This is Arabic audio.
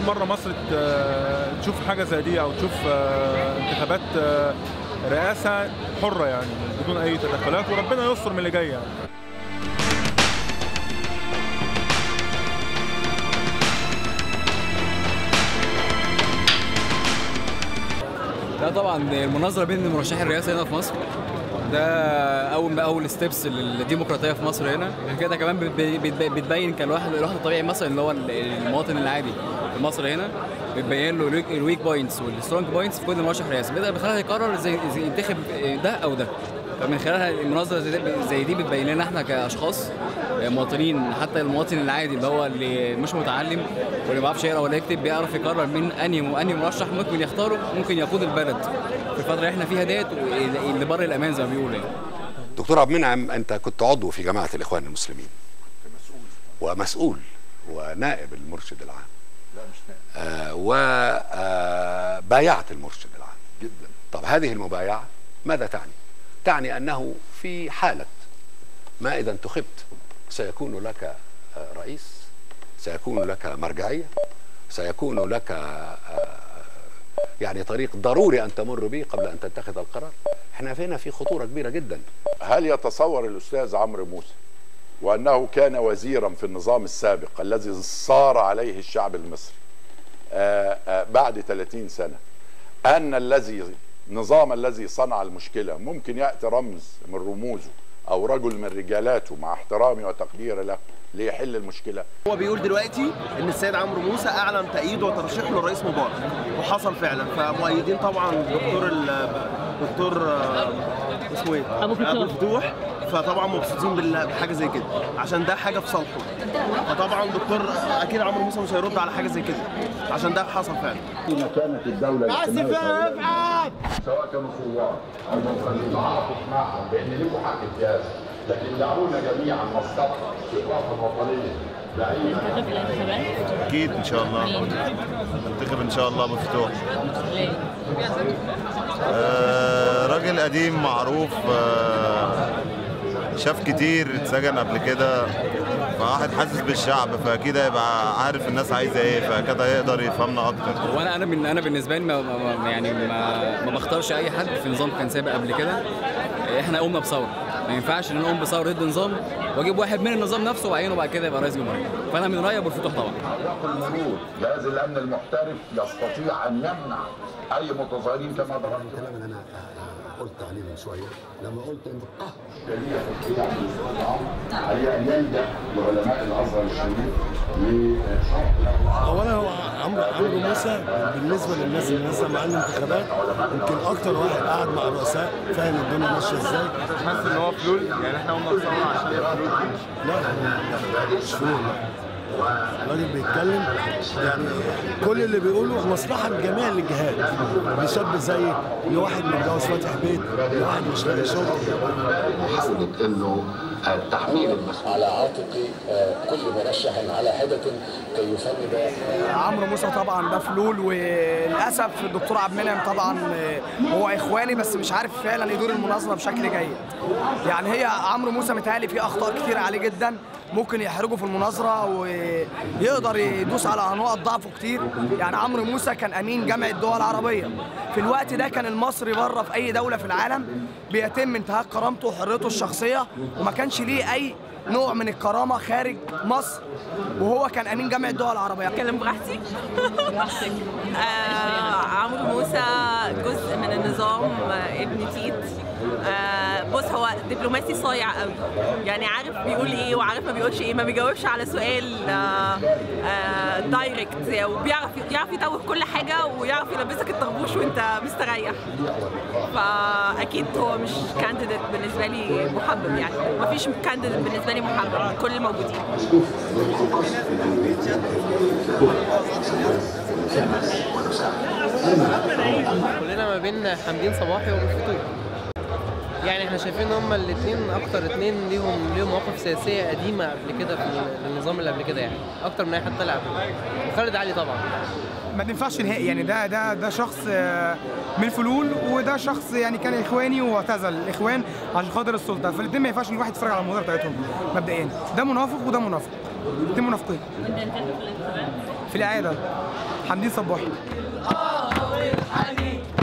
مره مصر تشوف حاجه زي دي، او تشوف انتخابات رئاسه حره يعني بدون اي تدخلات، وربنا يستر من اللي جاي يعني. لا طبعا المناظره بين المرشحين الرئاسي هنا في مصر ده اول ستيبس للديمقراطيه في مصر هنا. كده كمان بتبين كالواحد الطبيعي مثلا اللي هو المواطن العادي في مصر هنا، بتبين له الويك بوينتس والسترونج بوينتس في كل مرشح رئاسي، بيقدر من خلالها يقرر ازاي ينتخب ده او ده. فمن خلالها المناظره زي دي بتبين لنا احنا كاشخاص مواطنين، حتى المواطن العادي اللي مش متعلم واللي ما بيعرفش يقرا ولا يكتب بيعرف يقرر من انهي مرشح ممكن يختاره، ممكن يقود البلد في الفتره اللي احنا فيها ديت اللي بر الامان زي ما بيقولوا يعني. دكتور عبد المنعم، انت كنت عضو في جماعه الاخوان المسلمين ومسؤول ونائب المرشد العام. لا مش نائب. وبايعت المرشد العام جدا. طب هذه المبايعه ماذا تعني؟ تعني أنه في حالة ما إذا انتخبت سيكون لك رئيس، سيكون لك مرجعية، سيكون لك يعني طريق ضروري أن تمر به قبل أن تتخذ القرار. احنا هنا في خطورة كبيرة جدا. هل يتصور الأستاذ عمرو موسى وأنه كان وزيرا في النظام السابق الذي صار عليه الشعب المصري بعد 30 سنة أن النظام الذي صنع المشكلة ممكن يأتي رمز من رموزه أو رجل من رجالاته مع احترامي وتقديري له ليحل المشكلة؟ هو بيقول دلوقتي ان السيد عمرو موسى اعلن تأييده وترشيحه للرئيس مبارك، وحصل فعلا. فمؤيدين طبعا دكتور اسمه ايه؟ ابو الفتوح. فطبعا مبسوطين بحاجه زي كده عشان ده حاجه في صالحه. فطبعا دكتور اكيد عمرو موسى مش هيرد على حاجه زي كده عشان ده حصل فعلا. كانت الدوله سواء كانوا ثوار او مصريين تعاطف معهم بان لكم حق الجهاز، لكن دعونا جميعا نستقر الثقافه الوطنيه دائما. اكيد ان شاء الله ننتخب ان شاء الله مفتوح. راجل قديم معروف، شاف كتير، اتسجن قبل كده، فواحد حاسس بالشعب، فاكيد هيبقى عارف الناس عايزه ايه، فكده هيقدر يفهمنا اكتر. وانا بالنسبه لي ما بختارش اي حد في نظام كان سابق قبل كده. احنا قمنا بثوره، ما ينفعش ان نقوم بثوره ضد نظام واجيب واحد من النظام نفسه واعينه بعد كده يبقى رئيس جمهوريه. فانا من رايي ابو الفتوح طبعا. المفروض جهاز الامن المحترف يستطيع ان يمنع اي متظاهرين كما ضربت. الكلام اللي انا قلت عليه من شويه لما قلت ان هي ان يلجا لعلماء الازهر الشريف اولا هو عمرو موسى بالنسبه للناس اللي نازله معاه الانتخابات يمكن اكتر واحد قاعد مع الرؤساء فاهم الدنيا ماشيه ازاي. حاسس ان هو فلول يعني احنا قمنا بثوره عشان فلول؟ لا مش فلول. الراجل بيتكلم يعني كل اللي بيقوله مصلحه لجميع الجهات، لشاب زي لواحد متجوز فاتح بيت، لواحد مش لاقي شغل. حسبت انه تحميل المسؤوليه على عاتق كل مرشح على حده كي يساند. عمرو موسى طبعا ده فلول، وللاسف الدكتور عبد المنعم طبعا هو اخواني بس مش عارف فعلا يدور المناظره بشكل جيد. يعني هي عمرو موسى متهيألي فيه اخطاء كتير عليه جدا، ممكن يحرجه في المناظره ويقدر يدوس على نقط ضعفه كتير. يعني عمرو موسى كان امين جامعه الدول العربيه، في الوقت ده كان المصري بره في اي دوله في العالم بيتم انتهاك كرامته وحريته الشخصيه، وما كانش ليه اي نوع من الكرامه خارج مصر، وهو كان امين جامعه الدول العربيه. اتكلم براحتي. عمرو موسى جزء من النظام ابن تيت. بص هو دبلوماسي صايع قوي، يعني عارف بيقول ايه وعارف ما بيقولش ايه، ما بيجاوبش على سؤال دايركت، وبيعرف يتوه كل حاجه ويعرف يلبسك الطربوش وانت مستريح. فاكيد هو مش كانديديت بالنسبه لي محبب، يعني ما فيش كانديديت بالنسبه لي محبب، كل الموجودين. كلنا ما بين حمدين صباحي وابو الفتوح. يعني احنا شايفين هما الاثنين اكتر اثنين ليهم مواقف سياسيه قديمه قبل كده في النظام اللي قبل كده، يعني اكتر من اي حد طلع. وخالد علي طبعا ما تنفعش نهائي، يعني ده شخص من فلول، وده شخص يعني كان اخواني واعتزل الاخوان عشان خاطر السلطه، فالاثنين ما ينفعش ان الواحد يتفرج على المناظره بتاعتهم مبدئيا. ده منافق وده منافق. الاثنين منافقين. في الإعادة حمدين صباحي.